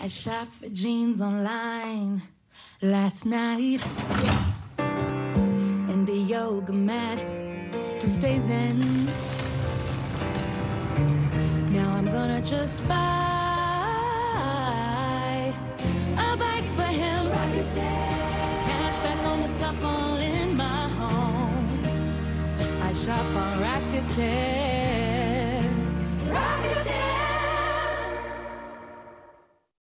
I shopped for jeans online last night, and a yoga mat to stay zen. Now I'm gonna just buy a bike for him. Rakuten. Cash back on the stuff all in my home. I shop on Rakuten.